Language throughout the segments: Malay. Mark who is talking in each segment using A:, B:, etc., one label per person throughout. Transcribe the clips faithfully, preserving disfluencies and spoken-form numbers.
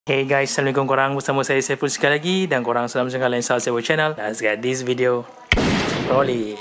A: Hey guys, Assalamualaikum korang, bersama saya Saiful sekali lagi dan korang selamat sekali instal Saiful channel. Let's get this video rolling.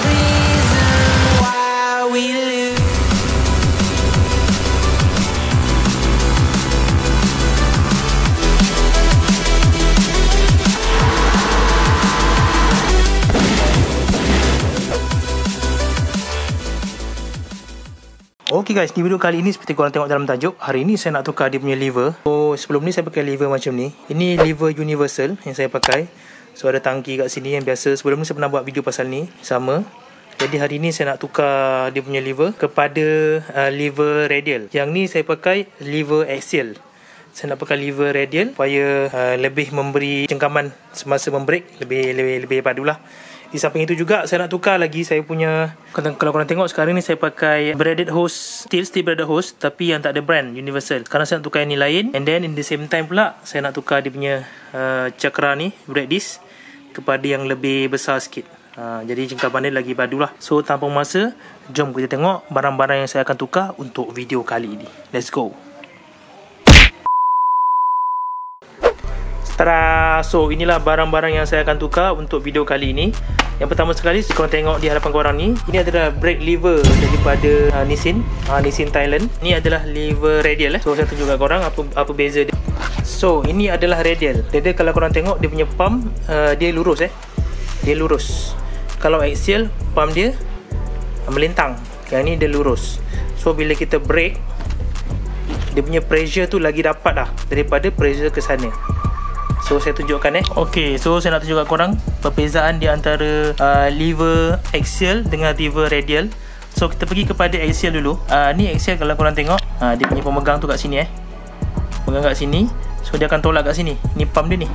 A: Okay guys, di video kali ini seperti korang tengok dalam tajuk, hari ini saya nak tukar dia punya lever. So sebelum ni saya pakai lever macam ni. Ini lever universal yang saya pakai. So ada tangki kat sini yang biasa. Sebelum ni saya pernah buat video pasal ni, sama. Jadi hari ni saya nak tukar dia punya lever kepada uh, lever radial. Yang ni saya pakai lever axial. Saya nak pakai lever radial supaya uh, lebih memberi cengkaman semasa membrake, lebih lebih lebih padulah. Di samping itu juga saya nak tukar lagi saya punya, kalau korang tengok sekarang ni saya pakai braided hose, steel steel braided hose tapi yang tak ada brand, universal. Sekarang saya nak tukar yang ni lain, and then in the same time pula saya nak tukar dia punya uh, cakra ni, brake disc, kepada yang lebih besar sikit. uh, Jadi cengkaman dia lagi padu lah. So tanpa masa, jom kita tengok barang-barang yang saya akan tukar untuk video kali ini. Let's go. Tada! So inilah barang-barang yang saya akan tukar untuk video kali ini. Yang pertama sekali, korang tengok di hadapan korang ni, ini adalah brake lever daripada uh, Nissin uh, Nissin Thailand. Ini adalah lever radial eh. So saya tunjuk kat korang apa apa beza dia. So ini adalah radial. Jadi kalau korang tengok dia punya pump, uh, dia lurus eh. Dia lurus. Kalau axial, pump dia uh, melintang. Yang ni dia lurus. So bila kita brake, dia punya pressure tu lagi dapat lah daripada pressure ke sana. So saya tunjukkan eh. Okay, so saya nak tunjuk kat korang perbezaan di antara uh, lever axial dengan lever radial. So kita pergi kepada axial dulu. uh, Ni axial, kalau korang tengok, uh, dia punya pemegang tu kat sini eh. Pegang kat sini. So dia akan tolak kat sini. Ni pump dia ni.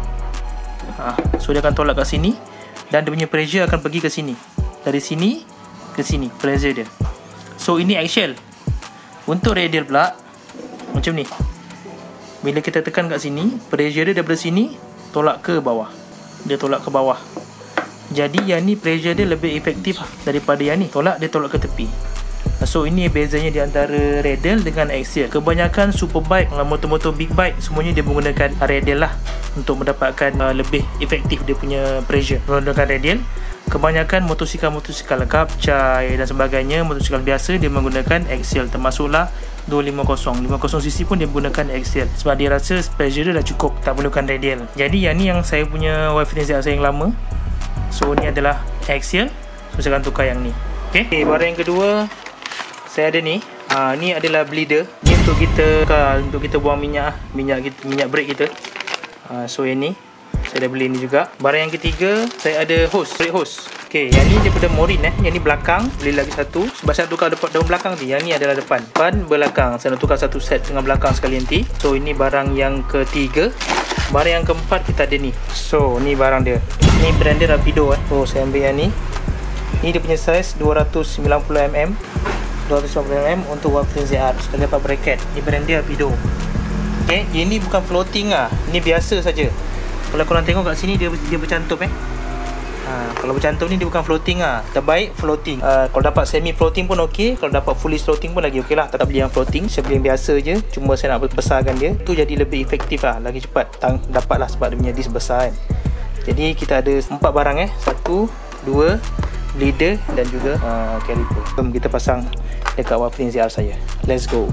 A: uh, So dia akan tolak kat sini. Dan dia punya pressure akan pergi ke sini. Dari sini ke sini pressure dia. So ini axial. Untuk radial pula macam ni. Bila kita tekan kat sini, pressure dia daripada sini tolak ke bawah. Dia tolak ke bawah. Jadi yang ni pressure dia lebih efektif daripada yang ni. Tolak, dia tolak ke tepi. So ini bezanya di antara radial dengan axial. Kebanyakan superbike, motor-motor big bike, semuanya dia menggunakan radial lah untuk mendapatkan uh, lebih efektif dia punya pressure. Menggunakan radial. Kebanyakan motosikal-motosikal Kapcai dan sebagainya, motosikal biasa dia menggunakan axial, termasuklah dua lima kosong lima puluh cc pun dia menggunakan axial sebab dia rasa pressure dia dah cukup, tak perlukan radial. Jadi yang ni yang saya punya wave saya yang lama. So ni adalah axial. So saya akan tukar yang ni. Okay, okay, barang yang kedua saya ada ni. ha, Ni adalah bleeder. Ni untuk kita untuk kita buang minyak Minyak minyak brake kita. ha, So yang ni saya dah beli ni juga. Barang yang ketiga, saya ada hose, brake hose. Okay, yang ni daripada Morin eh. Yang ni belakang, beli lagi satu. Sebab saya nak tukar depan, daun belakang ni. Yang ni adalah depan. Depan, belakang. Saya nak tukar satu set dengan belakang sekali nanti. So ini barang yang ketiga. Barang yang keempat kita ada ni. So ni barang dia. Ni brand dia Rapido eh. So saya ambil yang ni. Ni dia punya size dua ratus sembilan puluh milimeter. dua ratus sembilan puluh milimeter untuk Waveframe Z R. Sekali dapat bracket. Ni brand dia Rapido. Okay, ini bukan floating lah. Ini biasa saja. Kalau korang tengok kat sini dia dia bercantum eh. Ha, kalau bercantum ni dia bukan floating lah. Terbaik floating. uh, Kalau dapat semi floating pun okey. Kalau dapat fully floating pun lagi okey lah. Tak beli yang floating, saya beli yang biasa je. Cuma saya nak besarkan dia, tu jadi lebih efektif lah, lagi cepat Tang, dapat lah sebab dia punya disc besar kan. Jadi kita ada empat barang eh. Satu, dua, bleeder dan juga uh, caliper. Jom kita pasang dekat Waveframe Z R saya. Let's go.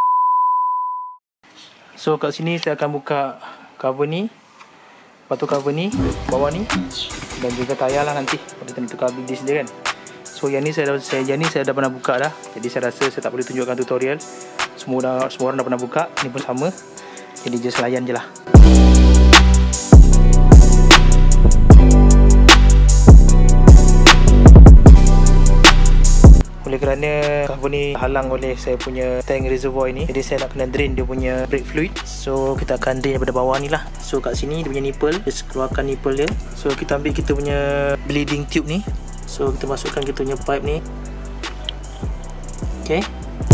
A: So kat sini saya akan buka cover ni. Lepas tu cover ni, bawah ni, dan juga tayar lah nanti pada kita tukar big disc dia kan. So yang ni saya dah, saya, yang ni saya dah pernah buka dah. Jadi saya rasa saya tak boleh tunjukkan tutorial. Semua, dah, semua orang dah pernah buka. Ni pun sama. Jadi just layan je lah. Oleh kerana cover ni halang oleh saya punya tank reservoir ni, jadi saya nak kena drain dia punya brake fluid. So kita akan drain daripada bawah ni lah. So kat sini dia punya nipple, just keluarkan nipple dia. So kita ambil kita punya bleeding tube ni. So kita masukkan kita punya pipe ni. Okay.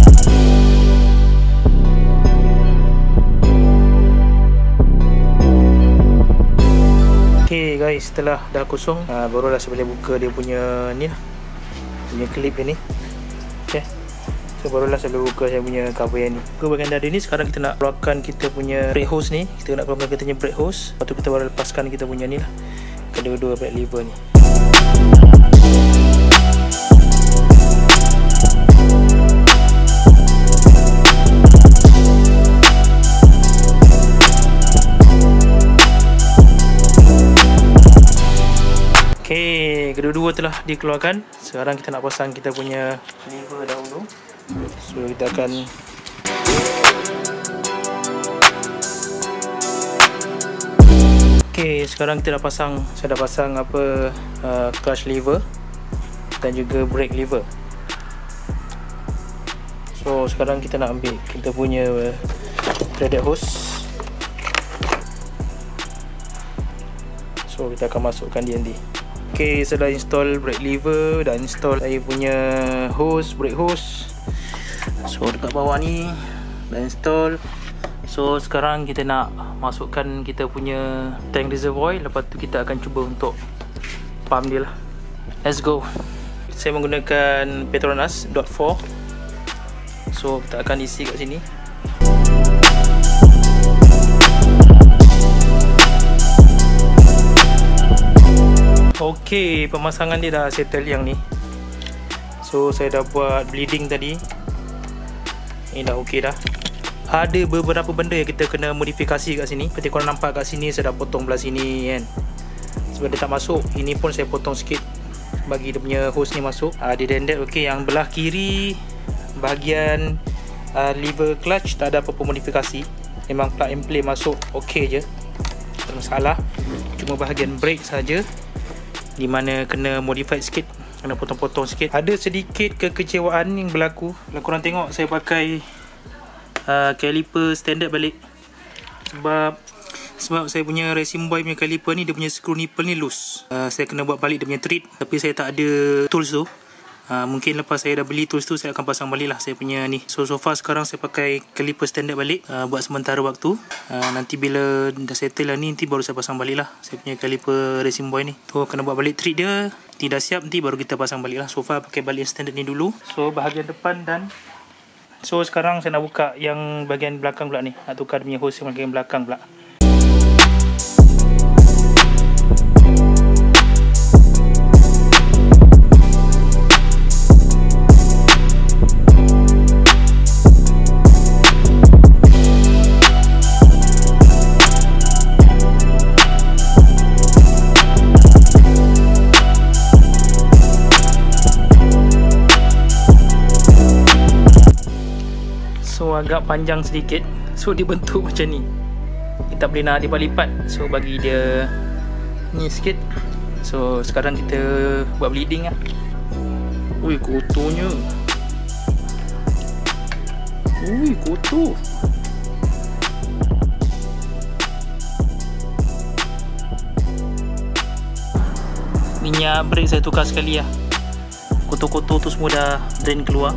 A: Okay guys, setelah dah kosong, ha, barulah saya boleh buka dia punya ni lah, punya clip dia ni. Okay. So barulah saya buka saya punya cover yang ni. Ke bahagian dari ni sekarang kita nak keluarkan kita punya brake hose ni. Kita nak keluarkan kita punya brake hose. Lepas tu kita baru lepaskan kita punya ni lah, kedua-dua brake lever ni. Okay, kedua-dua telah dikeluarkan. Sekarang kita nak pasang kita punya lever dahulu. So kita akan Okay, sekarang kita dah pasang, saya dah pasang apa uh, clutch lever dan juga brake lever. So sekarang kita nak ambil kita punya uh, threaded hose. So kita akan masukkan D N D. Okay, saya dah install brake lever dan install saya punya hose, brake hose. So dekat bawah ni dah install. So sekarang kita nak masukkan kita punya tank reservoir. Lepas tu kita akan cuba untuk pump dia lah. Let's go. Saya menggunakan Petronas dot four. So kita akan isi kat sini. Okay, pemasangan dia dah settle yang ni. So saya dah buat bleeding tadi. Ini dah ok dah. Ada beberapa benda yang kita kena modifikasi kat sini. Seperti korang nampak kat sini saya dah potong belah sini kan. Sebab dia tak masuk, ini pun saya potong sikit bagi dia punya hose ni masuk. uh, Dia dendek ok. Yang belah kiri bahagian uh, lever clutch tak ada apa-apa modifikasi. Memang plug and play masuk ok je, tak ada masalah. Cuma bahagian brake saja di mana kena modified sikit, kena potong-potong sikit. Ada sedikit kekecewaan yang berlaku. Kalau korang tengok saya pakai uh, caliper standard balik. Sebab sebab saya punya racing boy punya caliper ni, dia punya screw nipple ni loose. uh, Saya kena buat balik dia punya treat. Tapi saya tak ada tools tu. uh, Mungkin lepas saya dah beli tools tu, saya akan pasang balik lah saya punya ni. So so far sekarang saya pakai caliper standard balik uh, buat sementara waktu. uh, Nanti bila dah settle lah ni, nanti baru saya pasang balik lah saya punya caliper racing boy ni. Tu kena buat balik treat dia. Tidak siap, nanti baru kita pasang balik lah. So far pakai balik standard ni dulu. So bahagian depan dan So sekarang saya nak buka yang bahagian belakang pula ni. Nak tukar dia punya hose yang bahagian belakang pula. So agak panjang sedikit. So dibentuk macam ni. Kita boleh nak lipat-lipat. So bagi dia ni sikit. So sekarang kita buat bleeding lah. Ui kotornya. Ui kotor. Minyak brake saya tukar sekali lah. Kotor-kotor tu semua dah drain keluar.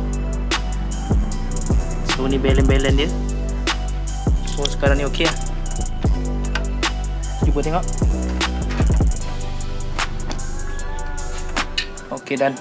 A: So ni belen-belen dia. So sekarang ni ok lah. Cuba tengok. Ok done.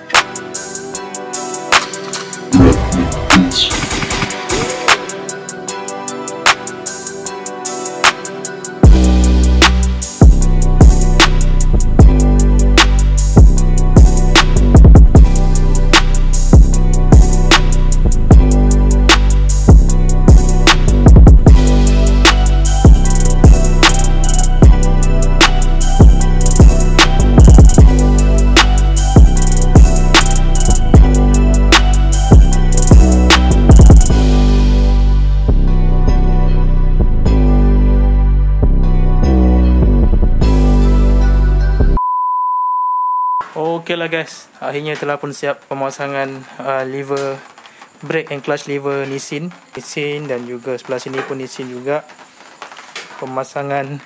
A: Ok lah guys, akhirnya telah pun siap pemasangan uh, lever brake and clutch lever Nissin Nissin dan juga sebelah sini pun Nissin juga. Pemasangan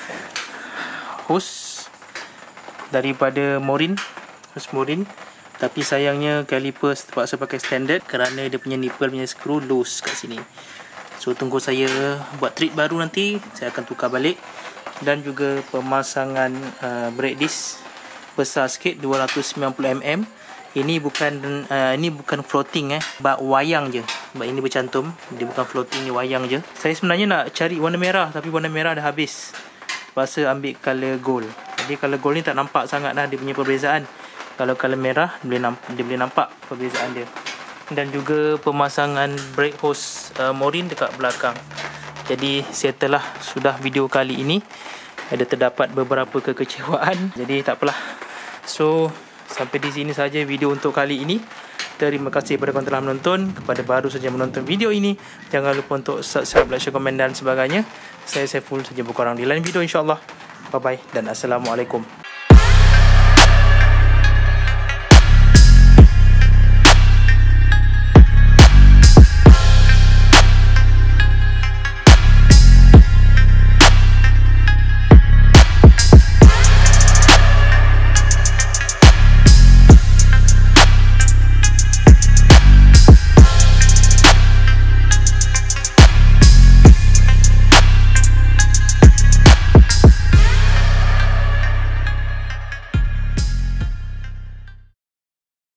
A: hose daripada Morin, hose Morin. Tapi sayangnya caliper terpaksa pakai standard kerana dia punya nipple punya screw loose kat sini. So tunggu saya buat treat baru, nanti saya akan tukar balik. Dan juga pemasangan uh, brake disc besar sikit, dua ratus sembilan puluh milimeter. Ini bukan uh, ini bukan floating eh, bak wayang je. Sebab ini bercantum, dia bukan floating, ni wayang je. Saya sebenarnya nak cari warna merah, tapi warna merah dah habis. Terpaksa ambil color gold. Jadi color gold ni tak nampak sangat dah dia punya perbezaan. Kalau color merah dia boleh nampak, dia boleh nampak perbezaan dia. Dan juga pemasangan brake hose uh, Morin dekat belakang. Jadi setelah sudah video kali ini, ada terdapat beberapa kekecewaan. Jadi tak apalah. So sampai di sini saja video untuk kali ini. Terima kasih kepada korang telah menonton. Kepada baru saja menonton video ini, jangan lupa untuk subscribe, like, share, komen dan sebagainya. Saya Saiful saja berkorang di lain video insyaAllah. Bye bye dan Assalamualaikum.